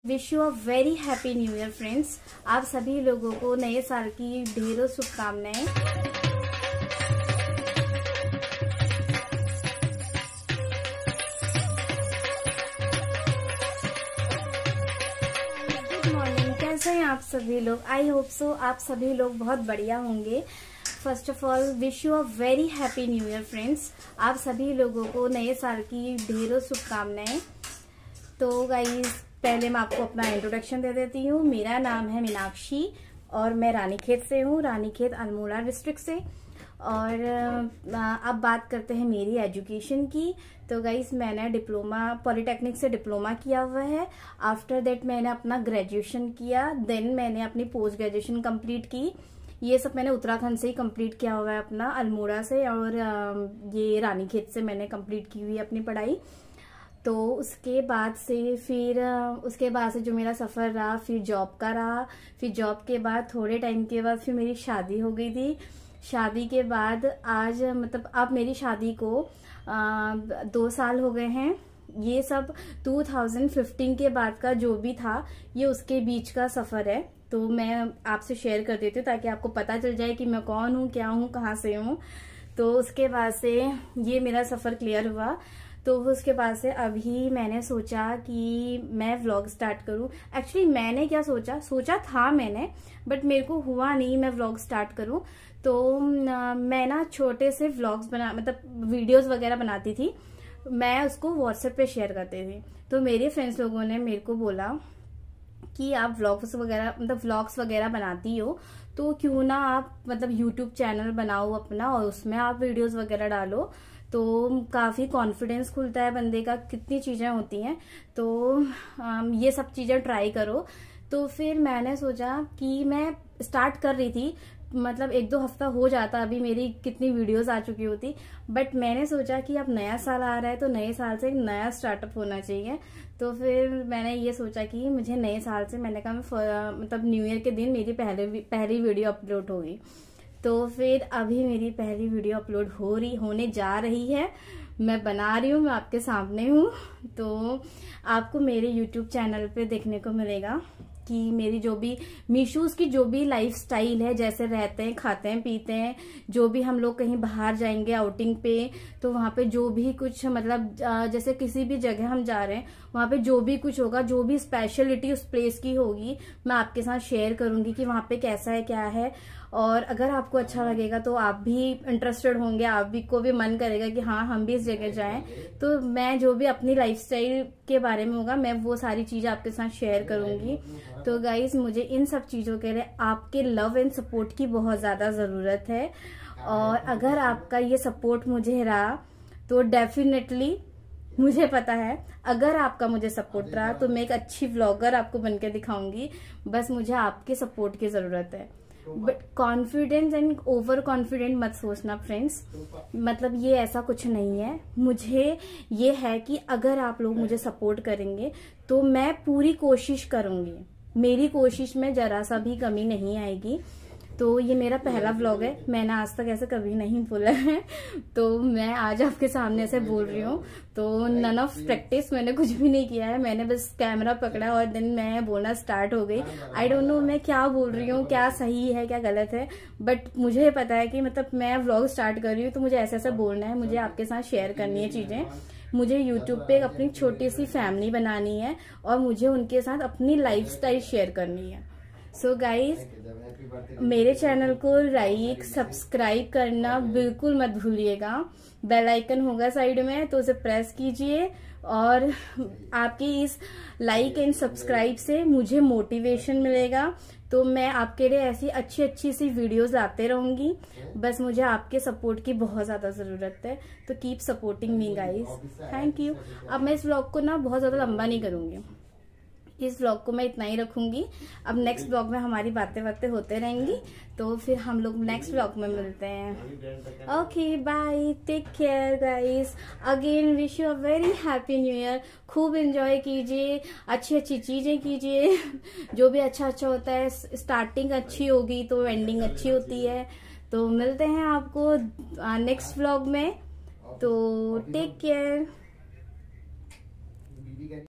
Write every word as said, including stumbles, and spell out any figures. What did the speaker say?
Wish you a very happy new year friends. आप सभी लोगों को नए साल की ढेरों शुभकामनाएं। गुड मॉर्निंग, कैसे हैं आप सभी लोग? आई होप सो आप सभी लोग बहुत बढ़िया होंगे। First of all wish you a very happy new year friends. आप सभी लोगों को नए साल की ढेरों शुभकामनाएं। तो गाइस, पहले मैं आपको अपना इंट्रोडक्शन दे देती हूँ। मेरा नाम है मीनाक्षी और मैं रानीखेत से हूँ, रानीखेत अल्मोड़ा डिस्ट्रिक्ट से। और अब बात करते हैं मेरी एजुकेशन की। तो गाइस, मैंने डिप्लोमा पॉलिटेक्निक से डिप्लोमा किया हुआ है। आफ्टर दैट मैंने अपना ग्रेजुएशन किया, देन मैंने अपनी पोस्ट ग्रेजुएशन कंप्लीट की। ये सब मैंने उत्तराखंड से ही कंप्लीट किया हुआ है, अपना अल्मोड़ा से, और ये रानीखेत से मैंने कंप्लीट की हुई है अपनी पढ़ाई। तो उसके बाद से फिर उसके बाद से जो मेरा सफ़र रहा, फिर जॉब का रहा। फिर जॉब के बाद थोड़े टाइम के बाद फिर मेरी शादी हो गई थी। शादी के बाद आज मतलब अब मेरी शादी को आ, दो साल हो गए हैं। ये सब दो हज़ार पंद्रह के बाद का जो भी था, ये उसके बीच का सफ़र है। तो मैं आपसे शेयर कर देती हूँ ताकि आपको पता चल जाए कि मैं कौन हूँ, क्या हूँ, कहाँ से हूँ। तो उसके बाद से ये मेरा सफ़र क्लियर हुआ। तो उसके बाद से अभी मैंने सोचा कि मैं व्लॉग स्टार्ट करूं। एक्चुअली मैंने क्या सोचा सोचा था मैंने, बट मेरे को हुआ नहीं मैं व्लॉग स्टार्ट करूं। तो मैं ना छोटे से व्लॉग्स बना मतलब वीडियोस वगैरह बनाती थी, मैं उसको व्हाट्सएप पे शेयर करती थी। तो मेरे फ्रेंड्स लोगों ने मेरे को बोला कि आप व्लॉग्स वगैरह मतलब व्लॉग्स वगैरह बनाती हो, तो क्यों ना आप मतलब यूट्यूब चैनल बनाओ अपना और उसमें आप वीडियोस वगैरह डालो। तो काफ़ी कॉन्फिडेंस खुलता है बंदे का, कितनी चीज़ें होती हैं। तो ये सब चीज़ें ट्राई करो। तो फिर मैंने सोचा कि मैं स्टार्ट कर रही थी, मतलब एक दो हफ्ता हो जाता अभी मेरी कितनी वीडियोस आ चुकी होती। बट मैंने सोचा कि अब नया साल आ रहा है तो नए साल से एक नया स्टार्टअप होना चाहिए। तो फिर मैंने ये सोचा कि मुझे नए साल से मैंने कहा मतलब न्यू ईयर के दिन मेरी पहले पहली वीडियो अपलोड होगी। तो फिर अभी मेरी पहली वीडियो अपलोड हो रही होने जा रही है। मैं बना रही हूँ, मैं आपके सामने हूँ। तो आपको मेरे यूट्यूब चैनल पे देखने को मिलेगा कि मेरी जो भी मीशूज की जो भी लाइफ स्टाइल है, जैसे रहते हैं, खाते हैं, पीते हैं, जो भी हम लोग कहीं बाहर जाएंगे आउटिंग पे, तो वहाँ पे जो भी कुछ मतलब जैसे किसी भी जगह हम जा रहे हैं, वहाँ पे जो भी कुछ होगा, जो भी स्पेशलिटी उस प्लेस की होगी, मैं आपके साथ शेयर करूंगी कि वहाँ पे कैसा है, क्या है। और अगर आपको अच्छा लगेगा तो आप भी इंटरेस्टेड होंगे, आप भी को भी मन करेगा कि हाँ हम भी इस जगह जाएं। तो मैं जो भी अपनी लाइफस्टाइल के बारे में होगा, मैं वो सारी चीजें आपके साथ शेयर करूंगी। तो गाइस, मुझे इन सब चीजों के लिए आपके लव एंड सपोर्ट की बहुत ज्यादा जरूरत है। और अगर आपका ये सपोर्ट मुझे रहा तो डेफिनेटली मुझे पता है, अगर आपका मुझे सपोर्ट रहा तो मैं एक अच्छी व्लॉगर आपको बनकर दिखाऊंगी। बस मुझे आपके सपोर्ट की जरूरत है। But confidence and over confident मत सोचना फ्रेंड्स, मतलब ये ऐसा कुछ नहीं है। मुझे ये है कि अगर आप लोग मुझे सपोर्ट करेंगे तो मैं पूरी कोशिश करूंगी, मेरी कोशिश में जरा सा भी कमी नहीं आएगी। तो ये मेरा पहला व्लॉग है, मैंने आज तक ऐसे कभी नहीं बोला है, तो मैं आज आपके सामने ऐसे बोल रही हूँ। तो नन ऑफ प्रैक्टिस, मैंने कुछ भी नहीं किया है, मैंने बस कैमरा पकड़ा और दिन मैं बोलना स्टार्ट हो गई। आई डोंट नो मैं क्या बोल रही हूँ, क्या सही है क्या गलत है, बट मुझे पता है कि मतलब मैं व्लॉग स्टार्ट कर रही हूँ तो मुझे ऐसा ऐसा बोलना है, मुझे आपके साथ शेयर करनी है चीजें। मुझे यूट्यूब पे अपनी छोटी सी फैमिली बनानी है और मुझे उनके साथ अपनी लाइफस्टाइल शेयर करनी है। सो so गाइज, मेरे चैनल को लाइक सब्सक्राइब करना बिल्कुल मत भूलिएगा। बेल आइकन होगा साइड में, तो उसे प्रेस कीजिए। और आपकी इस लाइक एंड सब्सक्राइब से मुझे मोटिवेशन मिलेगा, तो मैं आपके लिए ऐसी अच्छी अच्छी सी वीडियोस लाते रहूंगी। बस मुझे आपके सपोर्ट की बहुत ज्यादा जरूरत है, तो keep supporting me guys, thank you. अब मैं इस व्लॉग को ना बहुत ज्यादा लंबा नहीं करूंगी, इस व्लॉग को मैं इतना ही रखूंगी। अब नेक्स्ट व्लॉग में हमारी बातें बातें होते रहेंगी, तो फिर हम लोग नेक्स्ट व्लॉग में मिलते हैं। Okay bye, take care guys, again wish you a very happy new year. खूब एंजॉय कीजिए, अच्छी अच्छी चीजें कीजिए, जो भी अच्छा अच्छा होता है, स्टार्टिंग अच्छी होगी तो एंडिंग अच्छी होती है। तो मिलते हैं आपको नेक्स्ट व्लॉग में, तो टेक केयर।